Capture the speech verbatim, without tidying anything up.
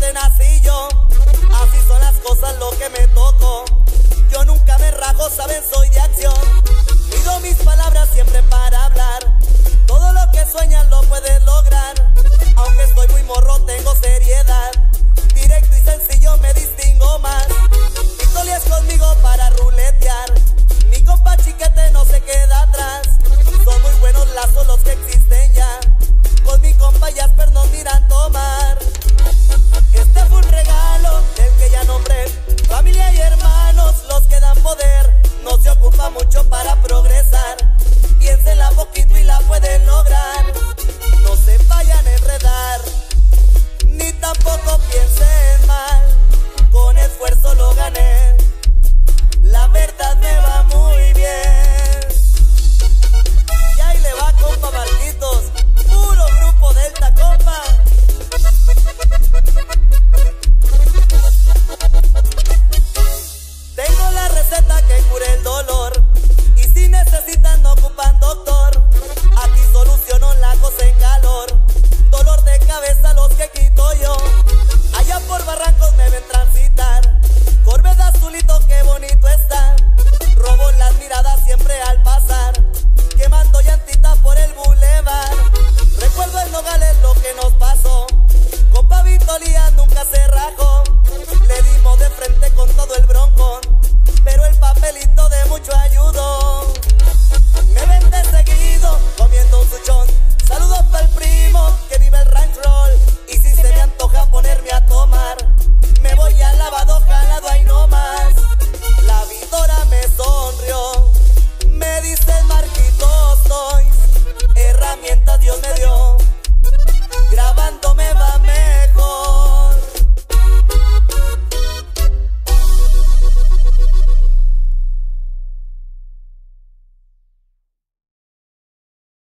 donde nací yo. Así son las cosas, lo que me tocó. Yo nunca me rajo, saben, soy de acción. Pido mis palabras siempre para hablar. Todo lo que sueñas lo puedes lograr. Aunque estoy muy morro, tengo seriedad. Directo y sencillo me distingo más. Pistoli es conmigo para ruletear. Mi compa Chiquete no se queda atrás. Son muy buenos lazos los que existen ya. Con mi compa Jasper nos miran tomar. Este fue un regalo del que ya nombré. Familia y hermanos los que dan poder. No se ocupa mucho para progresar. Piénsenla poquito y la pueden lograr. No se vayan a enredar, ni tampoco piensen mal. Con esfuerzo lo gané. La verdad me va muy bien. Y ahí le va, compa Marquitos. Puro grupo Delta, compa. Tengo la receta que cure el dolor. Y si necesitan no ocupan doctor. Aquí soluciono la cosa en calor. Dolor de cabeza los que quito yo. Allá por Barrancos me ven transitar. Corvette azulito, qué bonito está. Robo las miradas siempre al pasar. Quemando llantitas por el bulevar. Recuerdo en Nogales lo que nos pasó. Compa Vitolía nunca se rajó. Le dimos de frente con todo el broncón. Pero el papelito de mucho ayudó.